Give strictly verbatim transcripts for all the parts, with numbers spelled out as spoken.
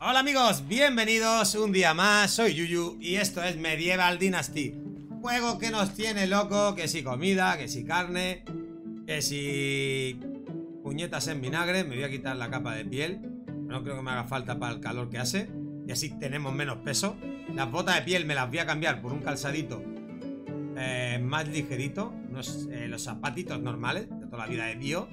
Hola amigos, bienvenidos un día más, soy Yuyu y esto es Medieval Dynasty. Juego que nos tiene loco, que si comida, que si carne, que si puñetas en vinagre. Me voy a quitar la capa de piel, no creo que me haga falta para el calor que hace. Y así tenemos menos peso. Las botas de piel me las voy a cambiar por un calzadito eh, más ligerito, unos, eh, los zapatitos normales de toda la vida de bio.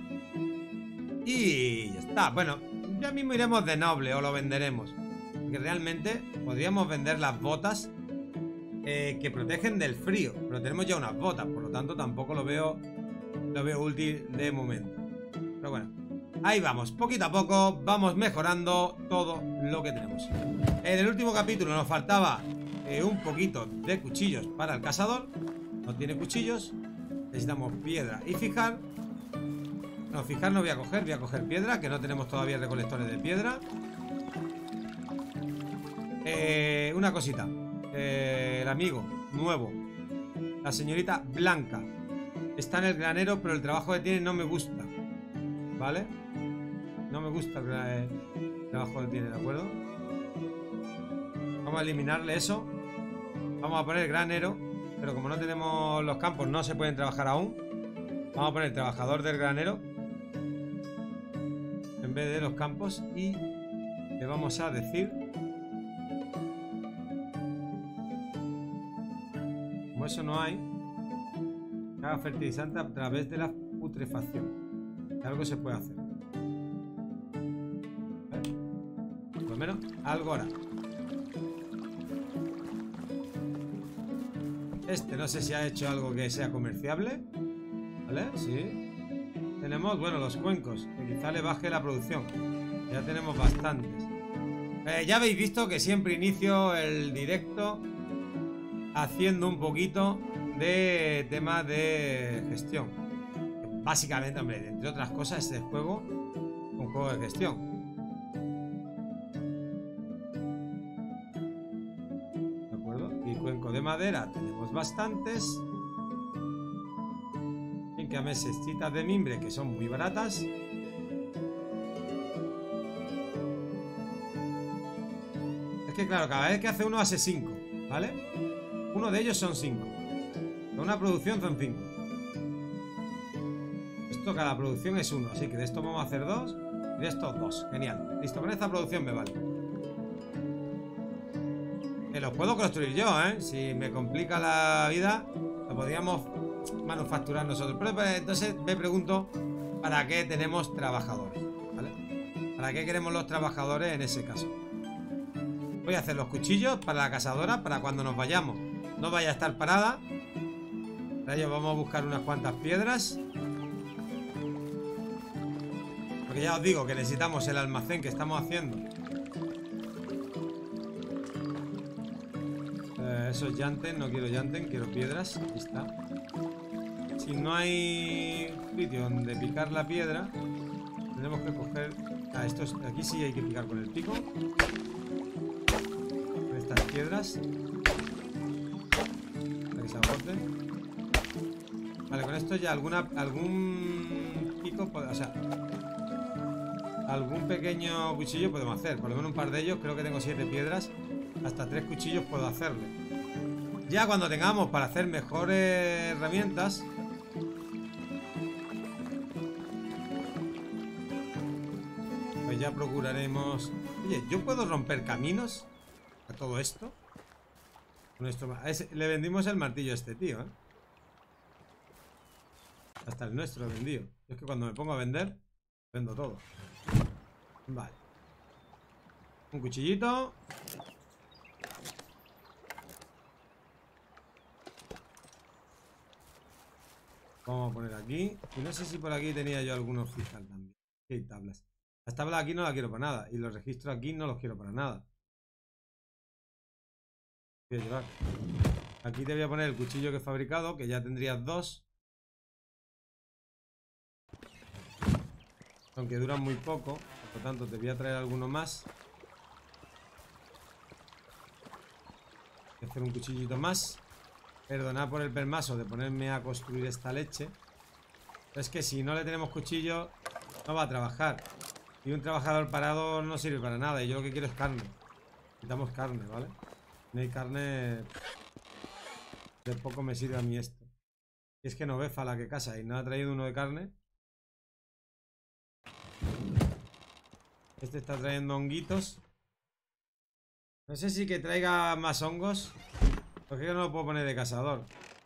Y ya está, bueno, ya mismo iremos de noble o lo venderemos, porque realmente podríamos vender las botas eh, que protegen del frío, pero tenemos ya unas botas, por lo tanto tampoco lo veo lo veo útil de momento. Pero bueno, ahí vamos, poquito a poco vamos mejorando todo lo que tenemos. En el último capítulo nos faltaba eh, un poquito de cuchillos para el cazador. No tiene cuchillos, necesitamos piedra y fijar. No, fijar no voy a coger, voy a coger piedra, que no tenemos todavía recolectores de piedra. Eh, una cosita. Eh, el amigo nuevo, la señorita Blanca, está en el granero, pero el trabajo que tiene no me gusta. ¿Vale? No me gusta el trabajo que tiene, ¿de acuerdo? Vamos a eliminarle eso. Vamos a poner granero, pero como no tenemos los campos, no se pueden trabajar aún. Vamos a poner trabajador del granero en vez de los campos y le vamos a decir, como eso no hay, que haga fertilizante a través de la putrefacción. Algo se puede hacer, ¿vale? Por lo menos algo hará. Este no sé si ha hecho algo que sea comerciable, ¿vale? Sí. Tenemos, bueno, los cuencos, que quizá le baje la producción. Ya tenemos bastantes. Eh, ya habéis visto que siempre inicio el directo haciendo un poquito de tema de gestión. Básicamente, hombre, entre otras cosas, este juego es un juego de gestión. ¿De acuerdo? Y cuenco de madera tenemos bastantes. Que a mesecitas de mimbre que son muy baratas. Es que claro, cada vez que hace uno hace cinco, ¿vale? Uno de ellos son cinco. Con una producción son cinco. Esto, cada producción es uno, así que de esto vamos a hacer dos y de estos dos. Genial. Listo, con esta producción me vale. Que los puedo construir yo, ¿eh? Si me complica la vida, lo podríamos manufacturar nosotros. Pero pues, entonces me pregunto, ¿para qué tenemos trabajadores? ¿Vale? ¿Para qué queremos los trabajadores en ese caso? Voy a hacer los cuchillos para la cazadora, para cuando nos vayamos no vaya a estar parada. Para ello vamos a buscar unas cuantas piedras, porque ya os digo que necesitamos el almacén que estamos haciendo. eh, Esos llanten, no quiero llanten, quiero piedras. Ahí está. Si no hay sitio donde picar la piedra, tenemos que coger... Ah, esto es... Aquí sí hay que picar con el pico. Con estas piedras. Para que se agote. Vale, con esto ya alguna... Algún pico... O sea... Algún pequeño cuchillo podemos hacer. Por lo menos un par de ellos. Creo que tengo siete piedras. Hasta tres cuchillos puedo hacerle. Ya cuando tengamos para hacer mejores herramientas... ya procuraremos... Oye, ¿yo puedo romper caminos a todo esto? Con esto... Le vendimos el martillo a este tío, ¿eh? Hasta el nuestro lo vendido. Es que cuando me pongo a vender, vendo todo. Vale. Un cuchillito. Vamos a poner aquí. Y no sé si por aquí tenía yo algunos fijar también. Aquí hay tablas. Las tablas aquí no las quiero para nada. Y los registros aquí no los quiero para nada. Voy a llevar. Aquí te voy a poner el cuchillo que he fabricado, que ya tendrías dos. Aunque duran muy poco. Por lo tanto te voy a traer alguno más. Voy a hacer un cuchillito más. Perdonad por el permaso de ponerme a construir esta leche. Es que si no le tenemos cuchillo, no va a trabajar. Y un trabajador parado no sirve para nada. Y yo lo que quiero es carne. Necesitamos carne, ¿vale? No hay carne. De poco me sirve a mí esto. Y es que no ve la que casa y no ha traído uno de carne. Este está trayendo honguitos. No sé si que traiga más hongos. Porque yo no lo puedo poner de cazador.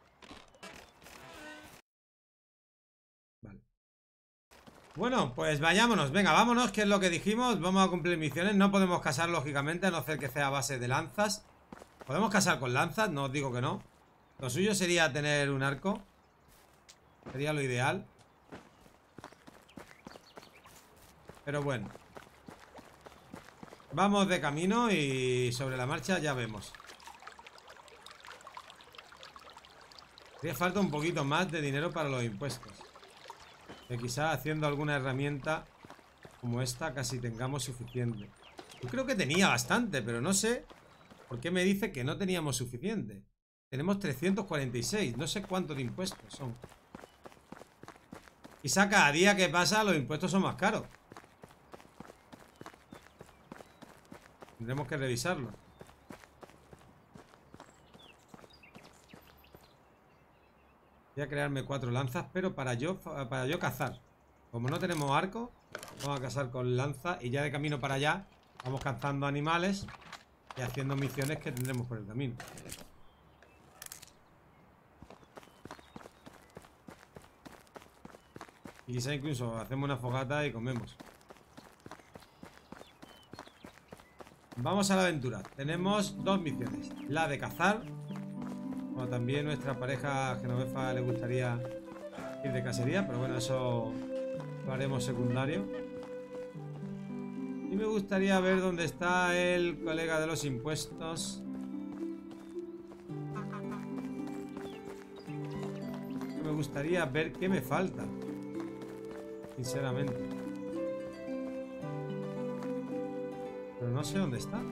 Vale. Bueno, pues vayámonos. Venga, vámonos, que es lo que dijimos. Vamos a cumplir misiones. No podemos cazar, lógicamente, a no ser que sea a base de lanzas. Podemos cazar con lanzas, no os digo que no. Lo suyo sería tener un arco. Sería lo ideal. Pero bueno. Vamos de camino y sobre la marcha ya vemos. Haría falta un poquito más de dinero para los impuestos. Que quizá haciendo alguna herramienta como esta casi tengamos suficiente. Yo creo que tenía bastante, pero no sé por qué me dice que no teníamos suficiente. Tenemos trescientos cuarenta y seis. No sé cuántos de impuestos son. Quizá cada día que pasa los impuestos son más caros. Tendremos que revisarlo. Voy a crearme cuatro lanzas, pero para yo, para yo cazar. Como no tenemos arco, vamos a cazar con lanza. Y ya de camino para allá vamos cazando animales y haciendo misiones que tendremos por el camino. Y quizá incluso hacemos una fogata y comemos. Vamos a la aventura. Tenemos dos misiones. La de cazar. Bueno, también nuestra pareja Genovefa le gustaría ir de cacería, pero bueno, eso lo haremos secundario. Y me gustaría ver dónde está el colega de los impuestos. Me gustaría ver qué me falta, sinceramente. Pero no sé dónde está.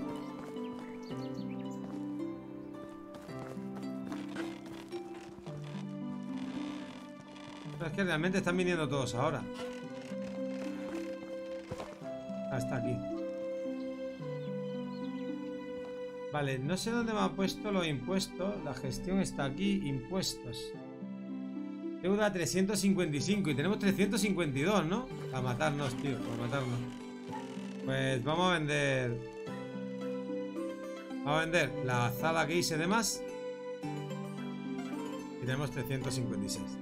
Pero es que realmente están viniendo todos ahora. Ah, está aquí. Vale, no sé dónde me ha puesto los impuestos. La gestión está aquí, impuestos. Deuda trescientos cincuenta y cinco y tenemos trescientos cincuenta y dos, ¿no? A matarnos, tío, a matarnos. Pues vamos a vender. Vamos a vender la azada que hice de más. Y tenemos trescientos cincuenta y seis.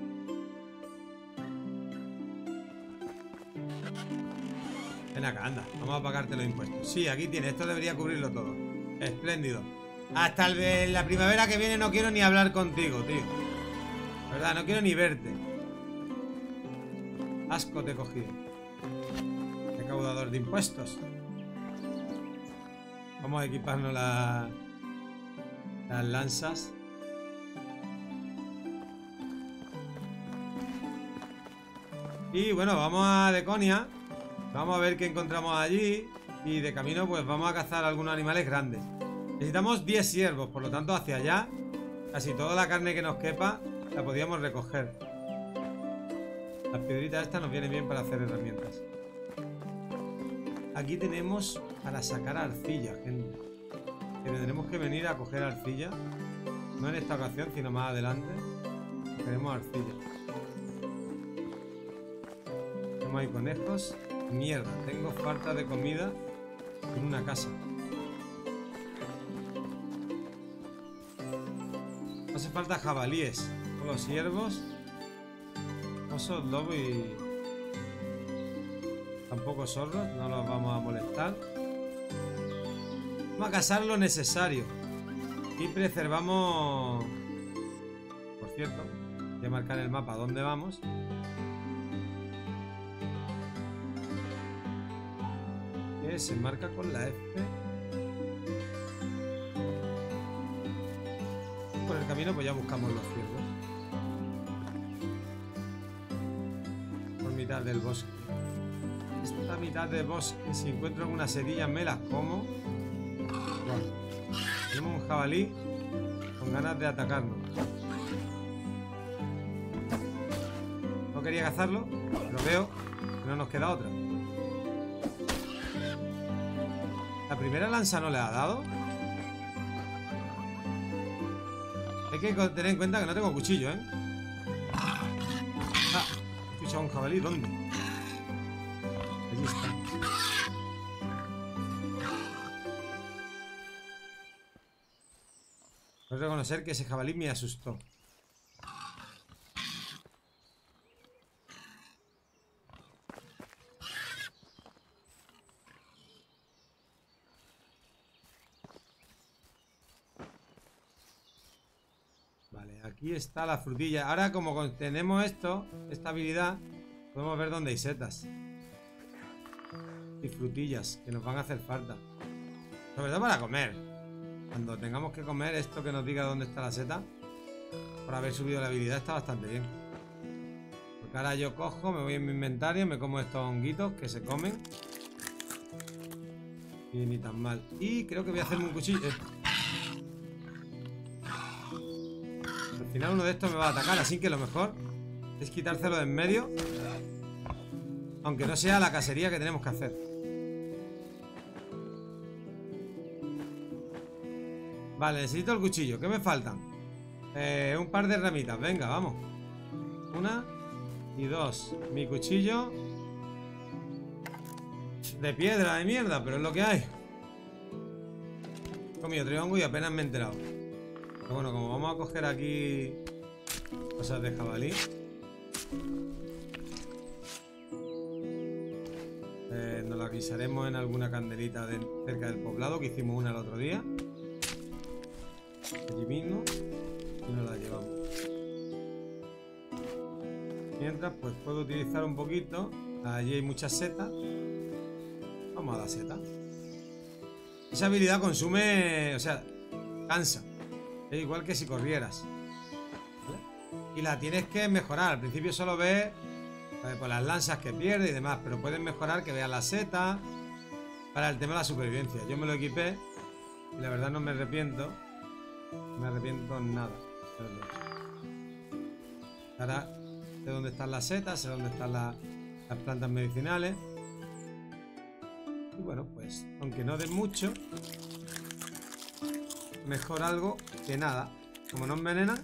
Ven acá, anda. Vamos a pagarte los impuestos. Sí, aquí tiene. Esto debería cubrirlo todo. Espléndido. Hasta el de la primavera que viene no quiero ni hablar contigo, tío. ¿Verdad? No quiero ni verte. Asco te he cogido. Recaudador de impuestos. Vamos a equiparnos la, las lanzas. Y bueno, vamos a Deconia. Vamos a ver qué encontramos allí. Y de camino pues vamos a cazar algunos animales grandes. Necesitamos diez ciervos, por lo tanto hacia allá casi toda la carne que nos quepa la podíamos recoger. Las piedritas estas nos vienen bien para hacer herramientas. Aquí tenemos para sacar arcilla, gente. Que tendremos que venir a coger arcilla. No en esta ocasión, sino más adelante. Cogeremos arcilla. Tenemos ahí conejos. Mierda, tengo falta de comida en una casa. Hace falta jabalíes. Con los ciervos. Osos, lobo y... tampoco zorros, no los vamos a molestar. Vamos a cazar lo necesario. Y preservamos... Por cierto, voy a marcar el mapa dónde vamos. Que se marca con la F. Por el camino pues ya buscamos los ciervos. Por mitad del bosque. Esta mitad del bosque, si encuentro alguna sedilla me las como. Bueno, tenemos un jabalí con ganas de atacarnos. No quería cazarlo, pero veo que no nos queda otra. La primera lanza no le ha dado. Hay que tener en cuenta que no tengo cuchillo, ¿eh? Ah, he escuchado un jabalí. ¿Dónde? Allí está. Voy a reconocer que ese jabalí me asustó. Vale, aquí está la frutilla. Ahora como tenemos esto, esta habilidad, podemos ver dónde hay setas y frutillas que nos van a hacer falta. Sobre todo para comer. Cuando tengamos que comer, esto que nos diga dónde está la seta, por haber subido la habilidad, está bastante bien. Porque ahora yo cojo, me voy en mi inventario, me como estos honguitos que se comen. Y ni tan mal. Y creo que voy a hacerme un cuchillo. Eh. Al final uno de estos me va a atacar, así que lo mejor es quitárselo de en medio. Aunque no sea la cacería que tenemos que hacer. Vale, necesito el cuchillo. ¿Qué me faltan? Eh, un par de ramitas. Venga, vamos. Una y dos. Mi cuchillo de piedra, de mierda, pero es lo que hay. He comido triongo y apenas me he enterado. Pero bueno, como vamos a coger aquí cosas de jabalí, eh, nos la guisaremos en alguna candelita de, cerca del poblado, que hicimos una el otro día. Allí mismo. Y nos la llevamos. Mientras, pues puedo utilizar un poquito. Allí hay muchas setas. Vamos a la seta. Esa habilidad consume, o sea, cansa. Es igual que si corrieras, ¿vale? Y la tienes que mejorar. Al principio solo ves eh, por las lanzas que pierde y demás, pero puedes mejorar que veas la seta para el tema de la supervivencia. Yo me lo equipé y la verdad no me arrepiento. No me arrepiento nada. Ahora sé dónde están las setas, sé dónde están la, las plantas medicinales. Y bueno, pues aunque no den mucho, mejor algo que nada. Como no envenenan.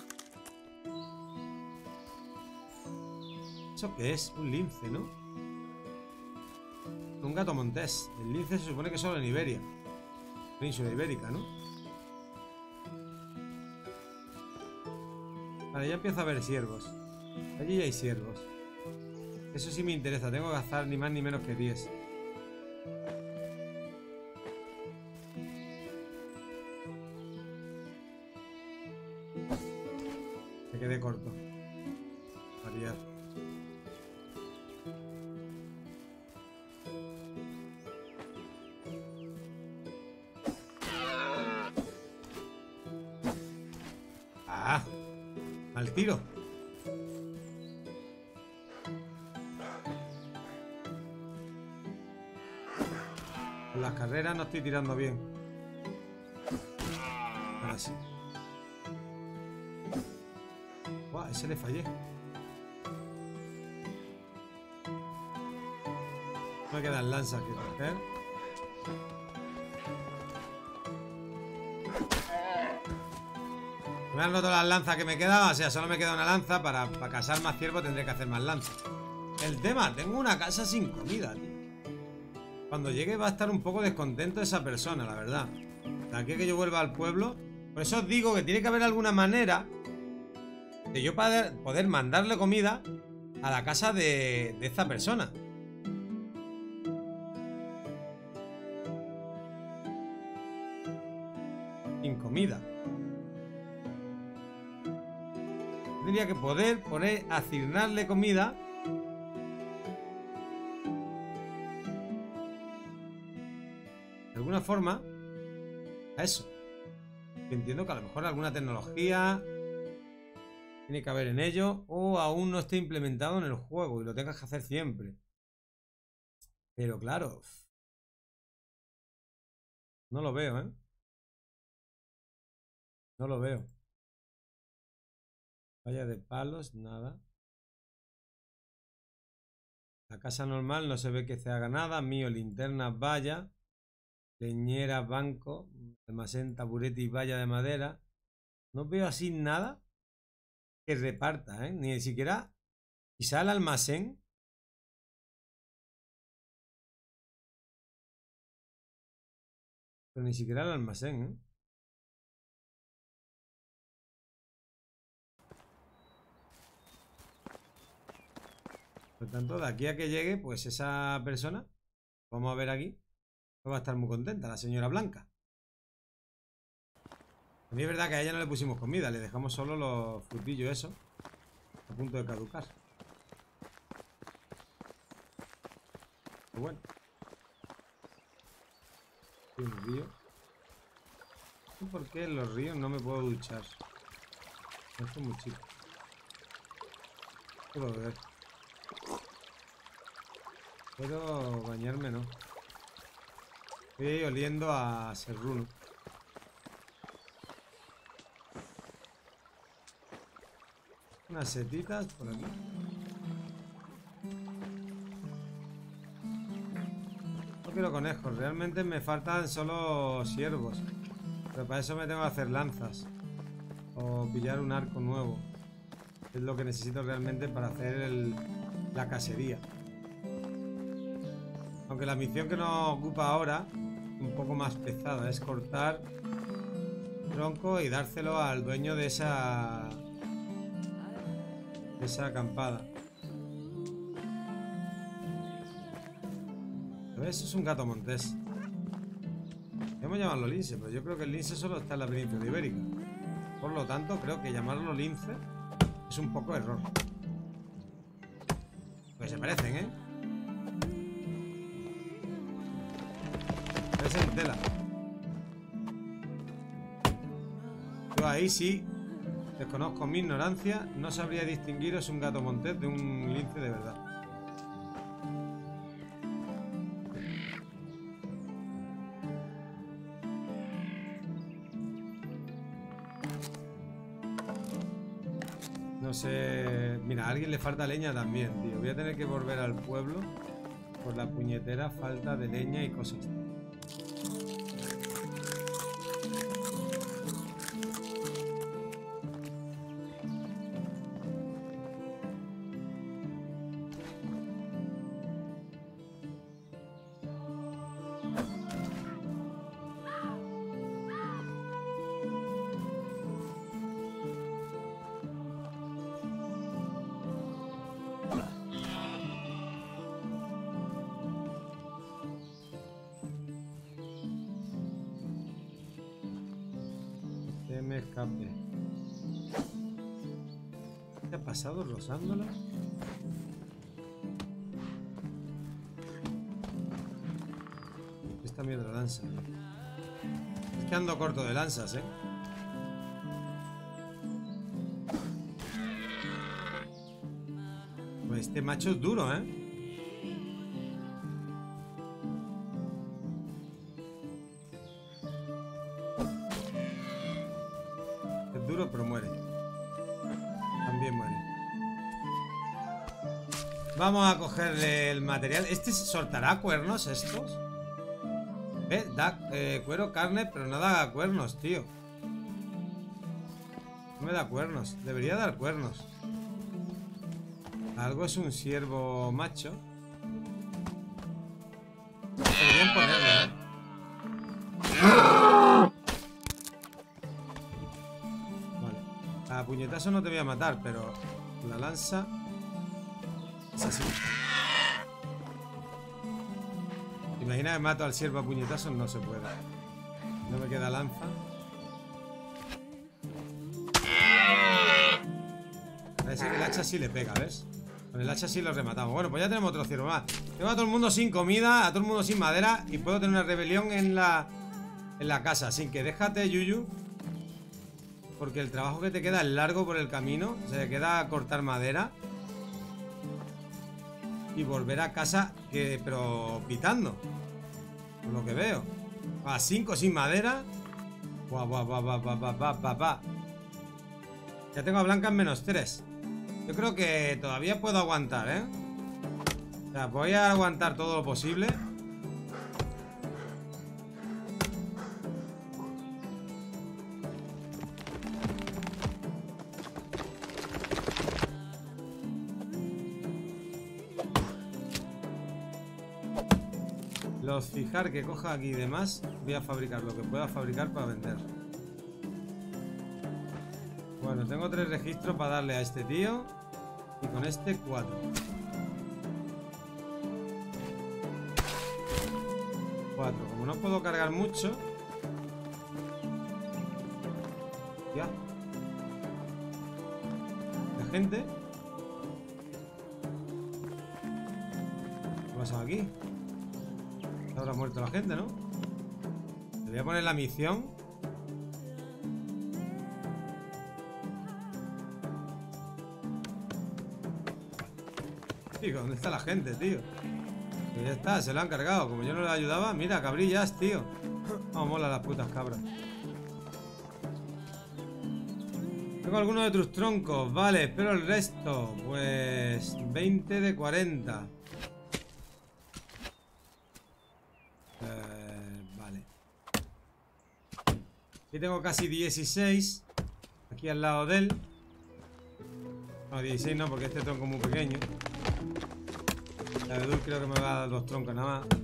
¿Eso qué es? Un lince, ¿no? Un gato montés. El lince se supone que solo en Iberia, península ibérica, ¿no? Vale, ya empiezo a ver ciervos. Allí ya hay ciervos. Eso sí me interesa. Tengo que gastar ni más ni menos que diez. Me quedé corto. Variar. ¡Ah! Al tiro. Con las carreras no estoy tirando bien. Ahora sí. Buah, ese le fallé. Me quedan lanzas que coger. Me han roto las lanzas que me quedaban. O sea, solo me queda una lanza. Para, para cazar más ciervos tendré que hacer más lanzas. El tema, tengo una casa sin comida, tío. Cuando llegue va a estar un poco descontento esa persona, la verdad. De aquí a que yo vuelva al pueblo. Por eso os digo que tiene que haber alguna manera de yo poder, poder mandarle comida a la casa de, de esta persona. Sin comida. Tendría que poder poner, asignarle comida de alguna forma a eso. Entiendo que a lo mejor alguna tecnología tiene que haber en ello, o aún no esté implementado en el juego y lo tengas que hacer siempre. Pero claro, no lo veo, ¿eh? No lo veo. Valla de palos, nada. La casa normal no se ve que se haga nada. Mío, linternas, valla. Leñera, banco, almacén, taburete y valla de madera. No veo así nada que reparta, ¿eh? Ni siquiera quizá el almacén. Pero ni siquiera el almacén, ¿eh? Por tanto, de aquí a que llegue, pues esa persona, vamos a ver aquí, no va a estar muy contenta, la señora Blanca. A mí es verdad que a ella no le pusimos comida, le dejamos solo los frutillos esos, a punto de caducar. Pero bueno. Hay un río. No sé por qué en los ríos no me puedo duchar. Esto es muy chico. Puedo beber. Puedo bañarme, ¿no? Estoy oliendo a serruno. Unas setitas por aquí. No quiero conejos, realmente me faltan solo ciervos. Pero para eso me tengo que hacer lanzas. O pillar un arco nuevo. Es lo que necesito realmente para hacer el, la cacería. Aunque la misión que nos ocupa ahora es un poco más pesada. Es cortar tronco y dárselo al dueño de esa... de esa acampada. ¿Ves? Eso es un gato montés. Podemos llamarlo lince, pero yo creo que el lince solo está en la península ibérica. Por lo tanto, creo que llamarlo lince es un poco error. Pues se parecen, ¿eh? Parecen tela. Yo ahí sí desconozco mi ignorancia. No sabría distinguiros un gato montés de un lince de verdad. No sé... Mira, a alguien le falta leña también, tío. Voy a tener que volver al pueblo por la puñetera falta de leña y cosas. Me escape. ¿Qué ha pasado rozándola? Esta mierda lanza. Es que ando corto de lanzas, ¿eh? Pues este macho es duro, ¿eh? Pero muere. También muere. Vamos a cogerle el material. ¿Este soltará cuernos estos? ¿Ves? Da eh, cuero, carne, pero no da cuernos, tío. No me da cuernos. Debería dar cuernos. Algo es un ciervo macho. Deberían ponerlo, ¿eh? A puñetazo no te voy a matar, pero la lanza es así. Imagina que mato al ciervo a puñetazos, no se puede. No me queda lanza. Parece que el hacha sí le pega, ¿ves? Con el hacha sí lo rematamos. Bueno, pues ya tenemos otro ciervo más. Tengo a todo el mundo sin comida, a todo el mundo sin madera y puedo tener una rebelión en la, en la casa. Así que déjate, Yuyu. Porque el trabajo que te queda es largo por el camino. Se te queda cortar madera y volver a casa, que, pero pitando. Por lo que veo. A cinco sin madera. Buah, buah, buah, buah, buah, buah, buah, buah, buah. Ya tengo a Blanca en menos tres. Yo creo que todavía puedo aguantar, ¿eh? O sea, voy a aguantar todo lo posible. los fijar que coja aquí y demás, voy a fabricar lo que pueda fabricar para vender. Bueno, tengo tres registros para darle a este tío. Y con este cuatro. Cuatro. Como no puedo cargar mucho. Ya. La gente. ¿Qué ha pasado aquí? Habrá muerto la gente, ¿no? Le voy a poner la misión. Tío, ¿dónde está la gente, tío? Que ya está, se lo han cargado. Como yo no le ayudaba, mira, cabrillas, tío. Vamos, oh, mola las putas cabras. Tengo algunos de tus troncos, vale, espero el resto. Pues veinte de cuarenta. Eh, vale. Aquí tengo casi dieciséis. Aquí al lado de él. No, dieciséis no, porque este tronco es muy pequeño. La de Dul creo que me va a dar dos troncos nada más.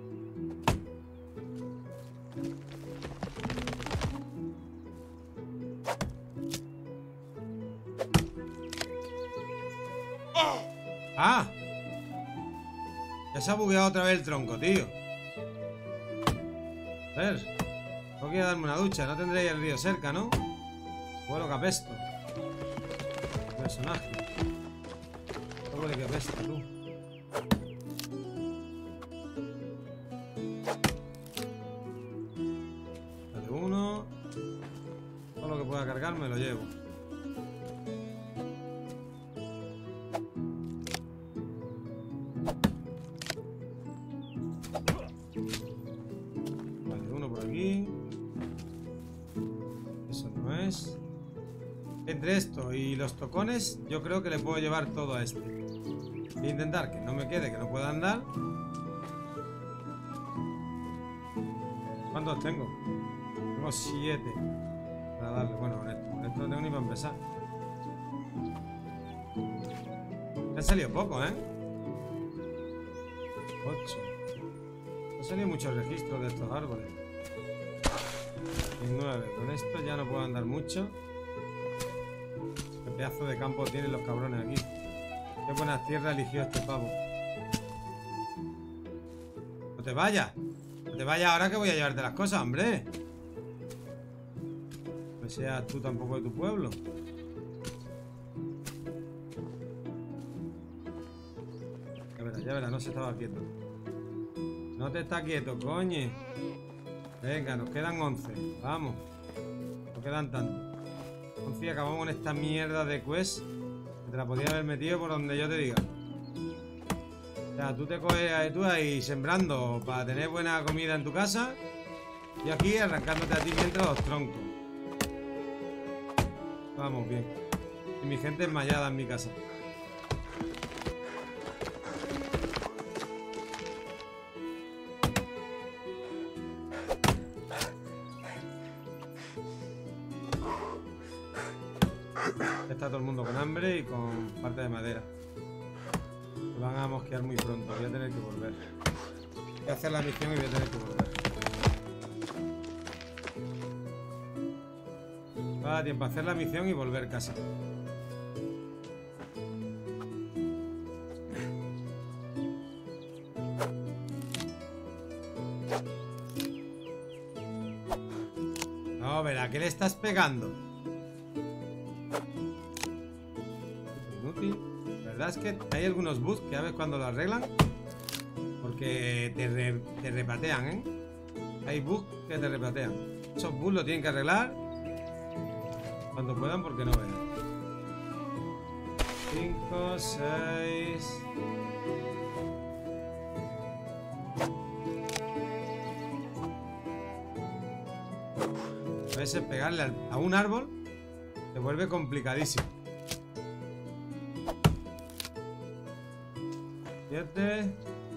¡Ah! Ya se ha bugueado otra vez el tronco, tío. A ver. Tengo que ir a darme una ducha. No tendréis el río cerca, ¿no? Bueno, que apesto. Personaje. ¿Cómo le que apesta, tú? Dale uno. Todo lo que pueda cargar me lo llevo. Vale, uno por aquí. Eso no es. Entre esto y los tocones, yo creo que le puedo llevar todo a este. Voy a intentar que no me quede, que no pueda andar. ¿Cuántos tengo? Tengo siete para darle. Bueno, con esto, con esto no tengo ni para empezar. Me ha salido poco, ¿eh? ocho. Me han salido muchos registros de estos árboles. Y nueve. Con esto ya no puedo andar mucho. Qué pedazo de campo tienen los cabrones aquí. Qué buenas tierras eligió este pavo. No te vayas. No te vayas ahora que voy a llevarte las cosas, hombre. No seas tú tampoco de tu pueblo. Ya verás, ya verás, no se estaba quieto. No te está quieto, coño. Venga, nos quedan once. Vamos. No quedan tantos. once y acabamos con esta mierda de quest. Que te la podía haber metido por donde yo te diga. O sea, tú te coges tú ahí sembrando para tener buena comida en tu casa. Y aquí arrancándote a ti mientras los troncos. Vamos, bien. Y mi gente enmayada en mi casa. Está todo el mundo con hambre y con parte de madera. Me van a mosquear muy pronto. Voy a tener que volver. Voy a hacer la misión y voy a tener que volver. Va a dar tiempo a hacer la misión y volver casi. No, verá, ¿qué le estás pegando? Inútil. La verdad es que hay algunos bugs que a ver cuando lo arreglan. Porque te, re, te repatean, ¿eh? Hay bugs que te repatean. Esos bugs lo tienen que arreglar cuando puedan, porque no vean. cinco, seis. A veces pegarle a un árbol se vuelve complicadísimo. siete.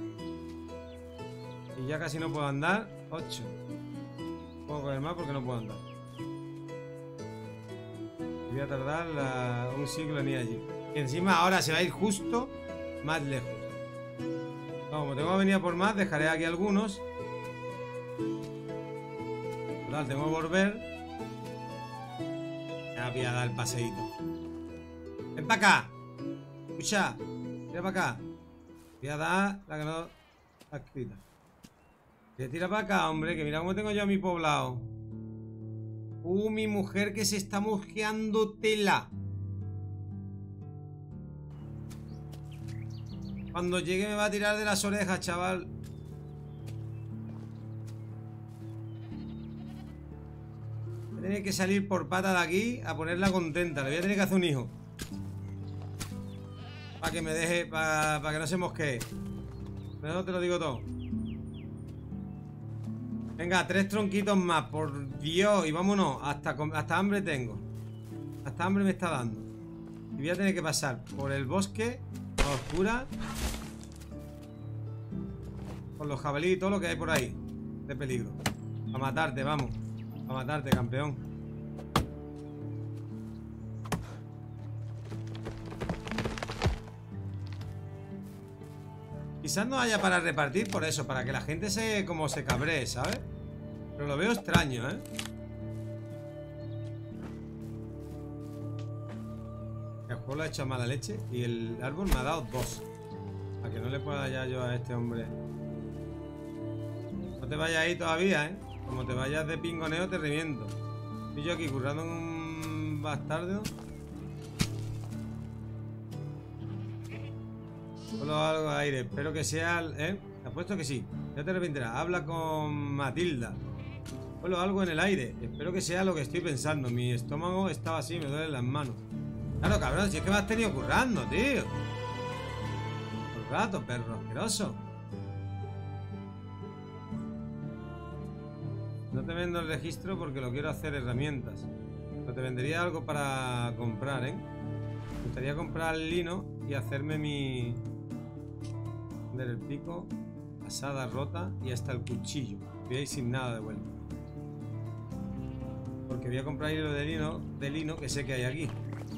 Y ya casi no puedo andar. ocho. Puedo coger más porque no puedo andar. Voy a tardar la, un siglo en ir allí. Y encima ahora se va a ir justo más lejos. Como tengo que venir a por más, dejaré aquí algunos. Total, tengo que volver. Me voy a dar el paseíto. ¡Ven para acá! Escucha, tira para acá. Voy a dar la que no está escrita. Que tira para acá, hombre, que mira cómo tengo yo a mi poblado. Uh, mi mujer que se está mosqueando tela. Cuando llegue me va a tirar de las orejas, chaval. Voy a tener que salir por pata de aquí a ponerla contenta. Le voy a tener que hacer un hijo. Para que me deje, para, para que no se mosquee. Pero no te lo digo todo. Venga, tres tronquitos más, por Dios. Y vámonos, hasta, hasta hambre tengo. Hasta hambre me está dando. Y voy a tener que pasar por el bosque a oscura, con los jabalíes y todo lo que hay por ahí de peligro. A matarte, vamos. A matarte, campeón. Quizás no haya para repartir por eso, para que la gente se como se cabree, ¿sabes? Pero lo veo extraño, ¿eh? El juego lo ha hecho a mala leche y el árbol me ha dado dos. A que no le pueda ya yo a este hombre. No te vayas ahí todavía, ¿eh? Como te vayas de pingoneo te reviento. Estoy yo aquí currando en un bastardo. Solo algo de aire, espero que sea, ¿eh? Te apuesto que sí, ya te arrepentirás. Habla con Matilda. Solo algo en el aire, espero que sea lo que estoy pensando. Mi estómago estaba así, me duelen las manos. Claro, cabrón, si es que me has tenido currando, tío. Todo el rato, perro asqueroso. No te vendo el registro porque lo quiero hacer herramientas. Pero te vendería algo para comprar, ¿eh? Me gustaría comprar el lino y hacerme mi... el pico, asada rota y hasta el cuchillo. Voy a ir sin nada de vuelta. Porque voy a comprar hilo de lino, de lino que sé que hay aquí.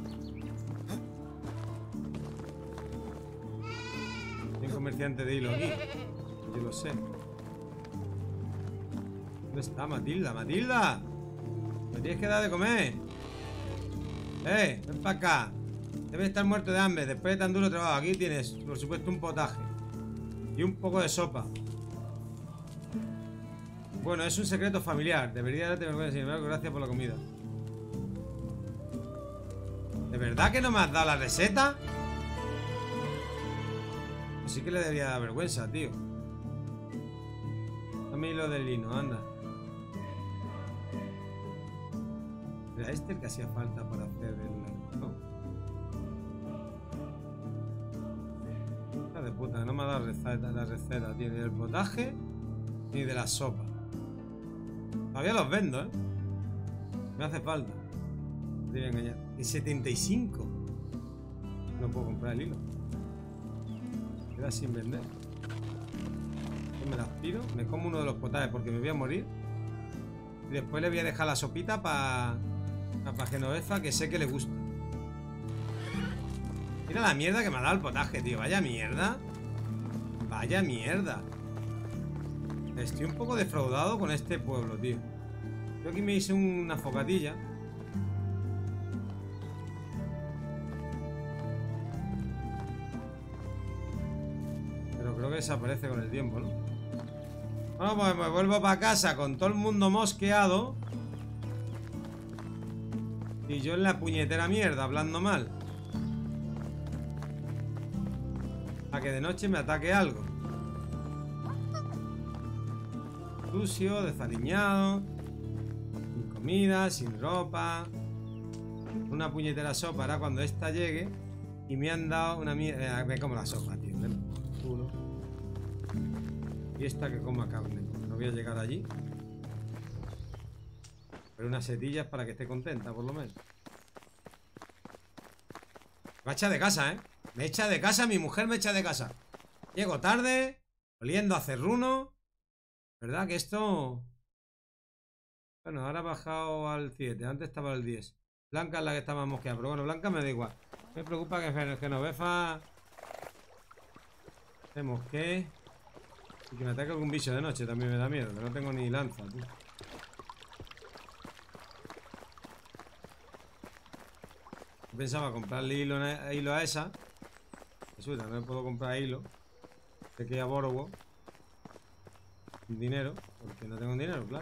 Hay un comerciante de hilo aquí. Yo lo sé. ¿Dónde está Matilda? ¡Matilda! Me tienes que dar de comer. ¡Eh! Ven para acá. Debes estar muerto de hambre después de tan duro trabajo. Aquí tienes, por supuesto, un potaje. Y un poco de sopa. Bueno, es un secreto familiar. Debería darte vergüenza, sin embargo, gracias por la comida. ¿De verdad que no me has dado la receta? Pues sí que le debería dar vergüenza, tío. Dame hilo de lino, anda. Era este el que hacía falta para hacer el... ¿no? Hija de puta, no me ha dado receta, la receta, tío, ni del potaje ni de la sopa. Todavía los vendo, ¿eh? Me hace falta. No te voy a engañar. Y setenta y cinco. No puedo comprar el hilo. Queda sin vender. Yo me las piro, me como uno de los potajes porque me voy a morir. Y después le voy a dejar la sopita para para Genoveva, que sé que le gusta. Mira la mierda que me ha dado el potaje, tío. Vaya mierda. Vaya mierda. Estoy un poco defraudado con este pueblo, tío. Yo aquí me hice una focatilla. Pero creo que desaparece con el tiempo, ¿no? Bueno, pues me vuelvo para casa con todo el mundo mosqueado. Y yo en la puñetera mierda, hablando mal. A que de noche me ataque algo. Sucio, desaliñado, sin comida, sin ropa. Una puñetera sopa. Ahora cuando esta llegue y me han dado una mierda. Me como la sopa, tío. Culo. Y esta que coma carne. No voy a llegar allí. Pero unas setillas para que esté contenta, por lo menos. Me echa de casa, ¿eh? Me echa de casa, mi mujer me echa de casa. Llego tarde, oliendo a cerruno. ¿Verdad que esto...? Bueno, ahora ha bajado al siete. Antes estaba al diez. Blanca es la que está más mosqueada. Pero bueno, Blanca me da igual. Me preocupa que Genoveva se mosquee. Y que me ataque algún bicho de noche también me da miedo, que no tengo ni lanza, tío. Pensaba comprarle hilo, hilo a esa. Resulta, no me puedo comprar hilo. De que a Borgo. Dinero, porque no tengo dinero, claro.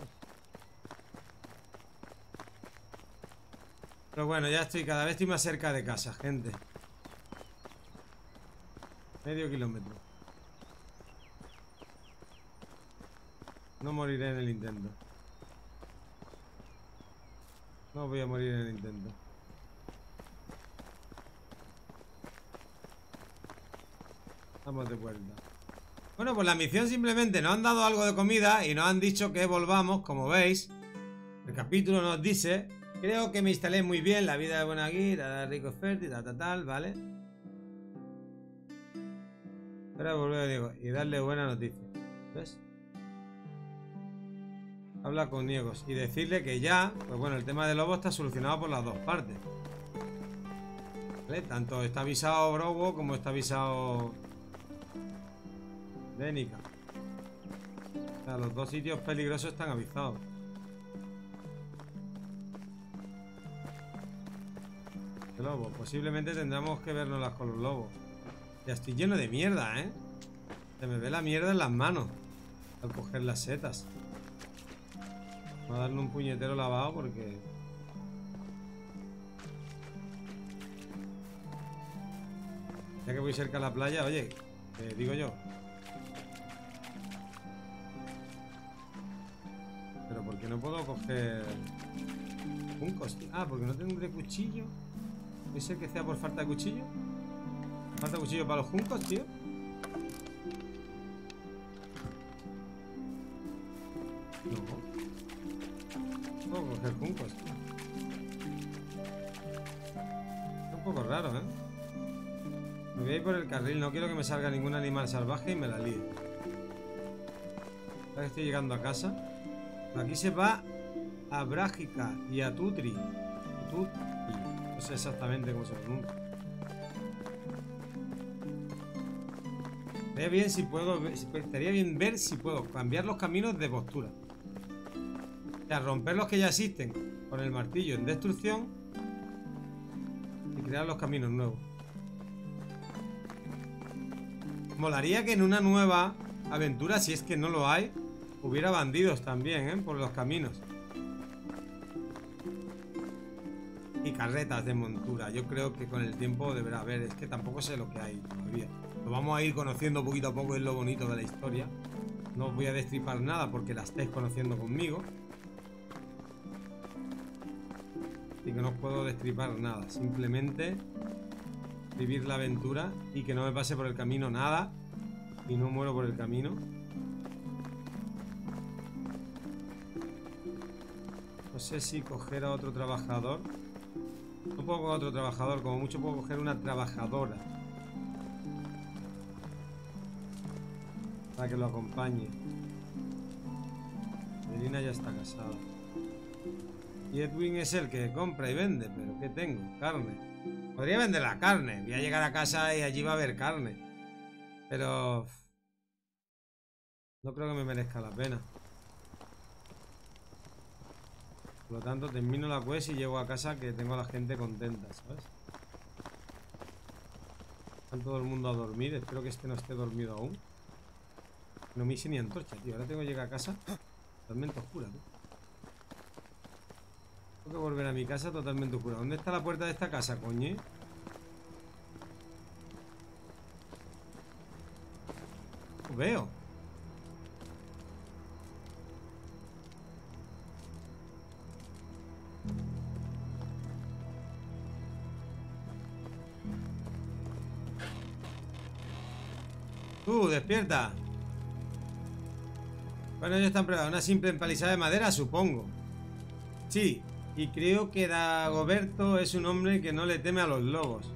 Pero bueno, ya estoy, cada vez estoy más cerca de casa, gente. Medio kilómetro. No moriré en el intento. No voy a morir en el intento. Vamos de vuelta. Bueno, pues la misión simplemente nos han dado algo de comida y nos han dicho que volvamos, como veis. El capítulo nos dice: creo que me instalé muy bien, la vida de buena aquí, rico fértil, tal, tal, tal, ¿vale? Ahora volver digo, y darle buena noticia. ¿Ves? Habla con Niegos y decirle que ya, pues bueno, el tema de lobo está solucionado por las dos partes. ¿Vale? Tanto está avisado Brogo como está avisado Denica. O sea, los dos sitios peligrosos están avisados. ¿Qué lobo? Posiblemente tendremos que vernoslas con los lobos. Ya estoy lleno de mierda, ¿eh? Se me ve la mierda en las manos al coger las setas. Voy a darle un puñetero lavado porque... ya que voy cerca a la playa, oye, eh, digo yo. Pero ¿por qué no puedo coger juncos? Ah, porque no tengo de cuchillo. ¿Puede ser que sea por falta de cuchillo? ¿Falta cuchillo para los juncos, tío? No. Puedo coger juncos, tío. Es un poco raro, ¿eh? Me voy a ir por el carril. No quiero que me salga ningún animal salvaje y me la líe. Ahora que estoy llegando a casa. Aquí se va a Brágica y a Tutri. Tutri. No sé exactamente cómo se pronuncia. Estaría bien si puedo. Estaría bien ver si puedo cambiar los caminos de postura. O sea, romper los que ya existen con el martillo en destrucción y crear los caminos nuevos. Molaría que en una nueva aventura, si es que no lo hay, hubiera bandidos también, ¿eh? Por los caminos. Y carretas de montura. Yo creo que con el tiempo deberá haber. Es que tampoco sé lo que hay todavía. Lo vamos a ir conociendo poquito a poco, es lo bonito de la historia. No os voy a destripar nada porque la estáis conociendo conmigo. Así que no os puedo destripar nada. Simplemente vivir la aventura y que no me pase por el camino nada. Y no muero por el camino. No sé si coger a otro trabajador. No puedo coger a otro trabajador. Como mucho puedo coger una trabajadora para que lo acompañe. Melina ya está casada. Y Edwin es el que compra y vende. Pero ¿qué tengo? Carne. Podría vender la carne. Voy a llegar a casa y allí va a haber carne. Pero... no creo que me merezca la pena. Por lo tanto, termino la quest y llego a casa que tengo a la gente contenta, ¿sabes? Están todo el mundo a dormir. Espero que este no esté dormido aún. No me hice ni antorcha, tío. Ahora tengo que llegar a casa totalmente oscura, tío. Tengo que volver a mi casa totalmente oscura. ¿Dónde está la puerta de esta casa, coño? No veo. ¡Tú, despierta! Bueno, ellos están preparados. Una simple empalizada de madera, supongo. Sí, y creo que Dagoberto es un hombre que no le teme a los lobos.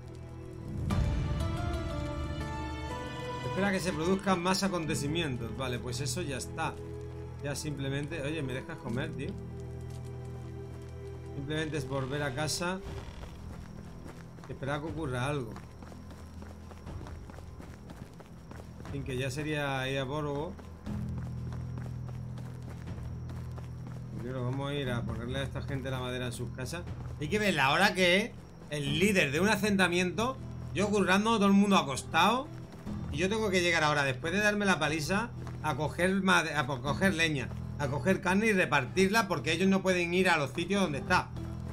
Espera que se produzcan más acontecimientos. Vale, pues eso ya está. Ya simplemente... oye, ¿me dejas comer, tío? Simplemente es volver a casa. Esperar que ocurra algo. Sin que ya sería ir a Borgo. Primero vamos a ir a ponerle a esta gente la madera en sus casas. Hay que ver la hora que es el líder de un asentamiento. Yo currando, todo el mundo acostado. Y yo tengo que llegar ahora, después de darme la paliza, a coger, a coger leña, a coger carne y repartirla, porque ellos no pueden ir a los sitios donde está.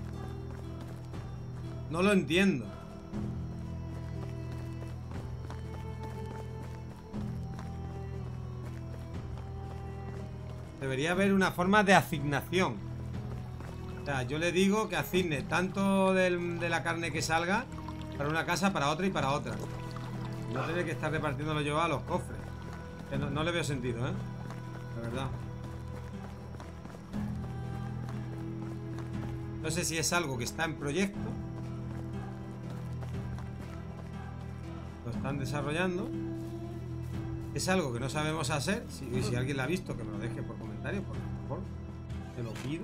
No lo entiendo. Debería haber una forma de asignación. O sea, yo le digo que asigne tanto del, de la carne que salga para una casa, para otra y para otra. No tiene que estar repartiéndolo yo a los cofres. Que no, no le veo sentido, ¿eh? La verdad. No sé si es algo que está en proyecto. Lo están desarrollando. Es algo que no sabemos hacer. Si, si alguien lo ha visto, que me lo deje por comentario, por favor. Te lo pido.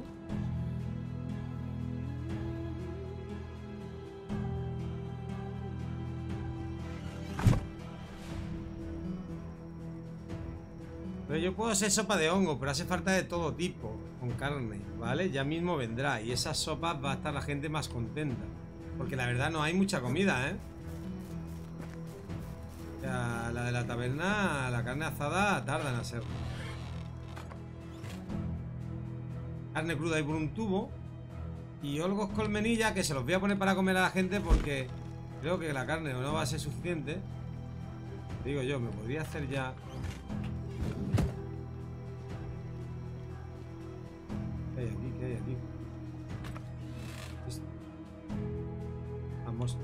Pero yo puedo hacer sopa de hongo, pero hace falta de todo tipo, con carne, ¿vale? Ya mismo vendrá. Y esas sopas va a estar la gente más contenta. Porque la verdad no hay mucha comida, ¿eh? O sea, la de la taberna, la carne asada, tarda en hacerlo. Carne cruda ahí por un tubo. Y olgos colmenilla, que se los voy a poner para comer a la gente porque creo que la carne no va a ser suficiente. Digo yo, me podría hacer ya... ¿Qué hay aquí? ¿Qué hay aquí? Vamos.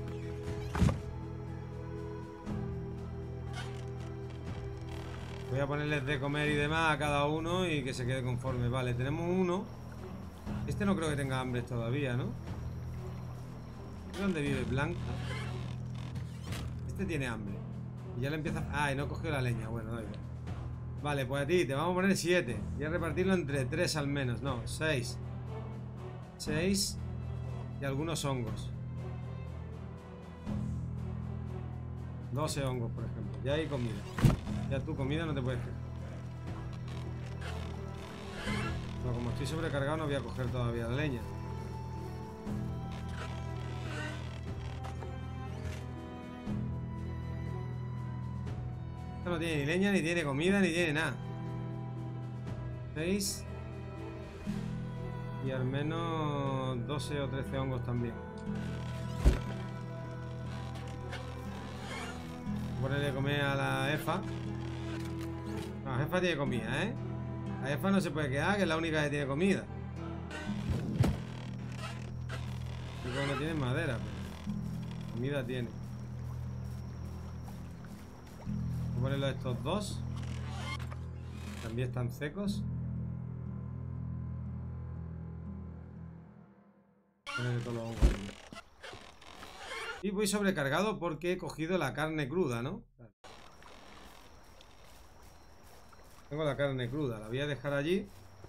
Voy a ponerles de comer y demás a cada uno y que se quede conforme. Vale, tenemos uno. Este no creo que tenga hambre todavía, ¿no? ¿Dónde vive? Blanca. Este tiene hambre. Y ya le empieza... Ah, y no cogió la leña. Bueno, da igual. Vale, pues a ti te vamos a poner siete. Voy a repartirlo entre tres al menos. No, seis. seis. Y algunos hongos. doce hongos, por ejemplo. Ya hay comida. Ya tu comida no te puedes quejar. Pero como estoy sobrecargado no voy a coger todavía la leña. Esto no tiene ni leña, ni tiene comida, ni tiene nada. seis. Y al menos doce o trece hongos también. Ponerle de comer a la Efa. No, la Efa tiene comida, ¿eh? La Efa no se puede quedar, que es la única que tiene comida. Digo, no tiene madera, pero comida tiene. Voy a ponerlo a estos dos. También están secos. Ponerle todos los hongos. Y voy sobrecargado porque he cogido la carne cruda, ¿no? Tengo la carne cruda, la voy a dejar allí.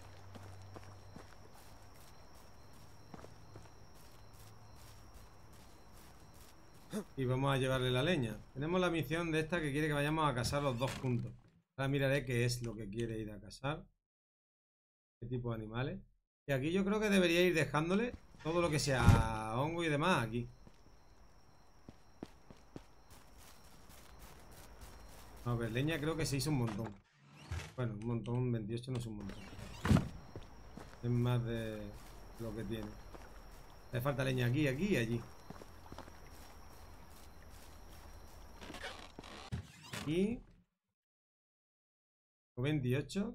Y vamos a llevarle la leña. Tenemos la misión de esta que quiere que vayamos a cazar los dos juntos. Ahora miraré qué es lo que quiere ir a cazar. Qué tipo de animales. Y aquí yo creo que debería ir dejándole todo lo que sea hongo y demás aquí. A ver, leña creo que se hizo un montón. Bueno, un montón, veintiocho no es un montón. Es más de lo que tiene. Le falta leña aquí, aquí y allí. Y... veintiocho.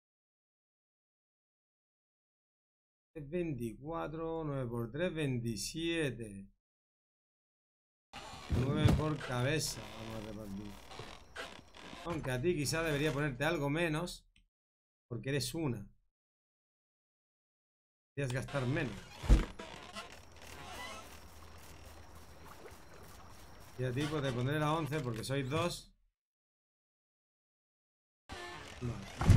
Es veinticuatro, nueve por tres, veintisiete. nueve por cabeza. Vamos a repartir. Aunque a ti quizá debería ponerte algo menos. Porque eres una. Deberías gastar menos. Y a ti pues te pondré la once porque sois dos. Vale.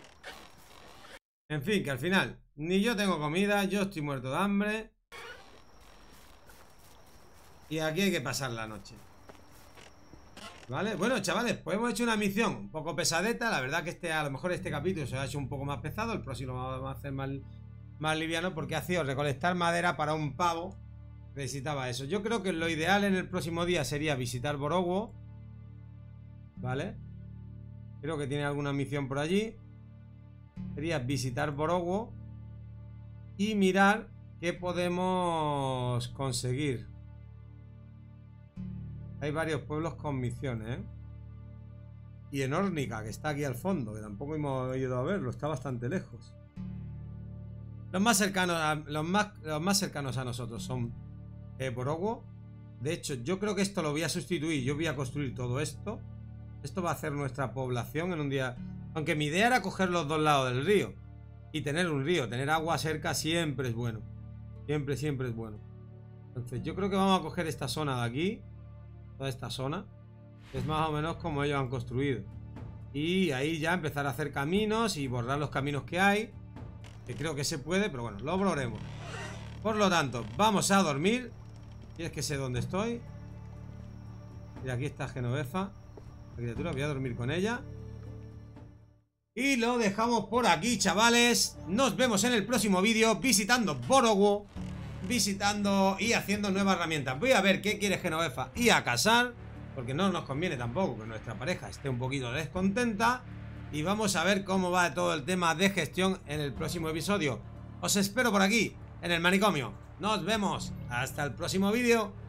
En fin, que al final ni yo tengo comida, yo estoy muerto de hambre. Y aquí hay que pasar la noche. Vale, bueno, chavales, pues hemos hecho una misión un poco pesadeta. La verdad que este, a lo mejor este capítulo se ha hecho un poco más pesado. El próximo lo vamos a hacer más, más liviano, porque ha sido recolectar madera para un pavo. Necesitaba eso. Yo creo que lo ideal en el próximo día sería visitar Borogwo. Vale. Creo que tiene alguna misión por allí. Sería visitar Borogwo y mirar qué podemos conseguir. Hay varios pueblos con misiones, ¿eh? Y en Órnica, que está aquí al fondo, que tampoco hemos ido a verlo, está bastante lejos. Los más cercanos a, los más, los más cercanos a nosotros son eh, Borogwo. De hecho, yo creo que esto lo voy a sustituir. Yo voy a construir todo esto. Esto va a ser nuestra población en un día. Aunque mi idea era coger los dos lados del río y tener un río, tener agua cerca siempre es bueno. Siempre, siempre es bueno. Entonces yo creo que vamos a coger esta zona de aquí. Toda esta zona. Es más o menos como ellos han construido. Y ahí ya empezar a hacer caminos y borrar los caminos que hay. Que creo que se puede, pero bueno, lo borraremos. Por lo tanto, vamos a dormir. Y es que sé dónde estoy. Y aquí está Genoveva. La criatura, voy a dormir con ella. Y lo dejamos por aquí, chavales. Nos vemos en el próximo vídeo visitando Borogwo, visitando y haciendo nuevas herramientas. Voy a ver qué quiere Genoveva y a casar, porque no nos conviene tampoco que nuestra pareja esté un poquito descontenta. Y vamos a ver cómo va todo el tema de gestión en el próximo episodio. Os espero por aquí, en el manicomio. Nos vemos. Hasta el próximo vídeo.